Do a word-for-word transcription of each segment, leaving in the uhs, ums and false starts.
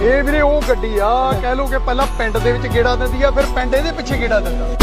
ਇਹ ਵੀਰੇ ਉਹ ਗੱਡੀ ਆ ਕਹਿ ਲੋ ਕਿ ਪਹਿਲਾਂ ਪਿੰਡ ਦੇ ਵਿੱਚ ਗੇੜਾ ਦਿੰਦੀ ਆ, ਫਿਰ ਪਿੰਡ ਇਹਦੇ ਪਿੱਛੇ ਗੇੜਾ ਦਿੰਦਾ।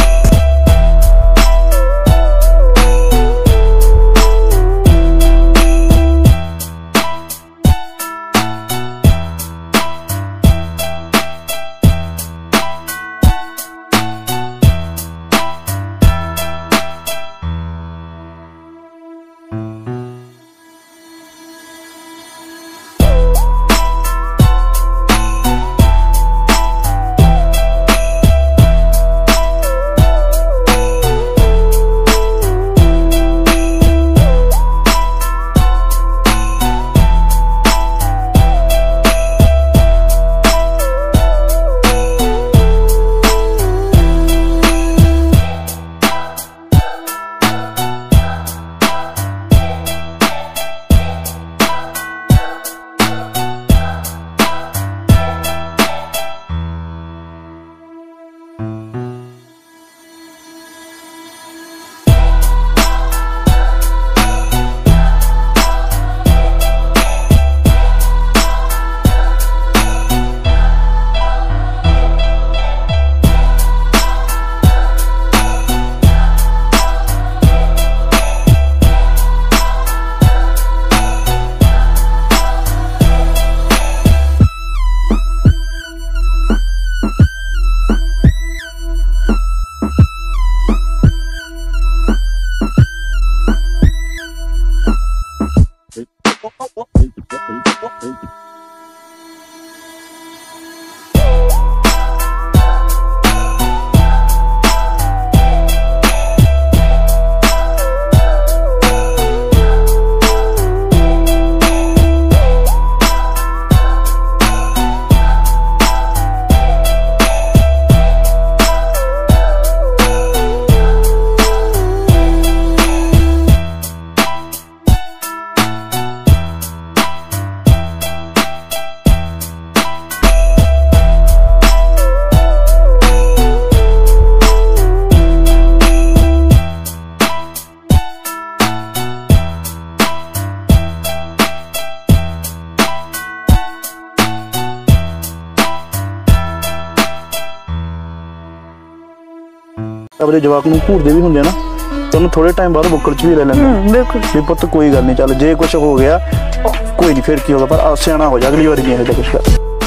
अपने जवाक नूं घूरदे भी हुंदे ना तो उन्हें थोड़े टाइम बाद बुक्कड़ च भी ले लेंगे। बिल्कुल भी पुत्त कोई गल नहीं, चल जे कुछ हो गया कोई नहीं, फिर की होगा, पर सियाना हो जा, अगली बार नहीं ऐसा कुछ कर।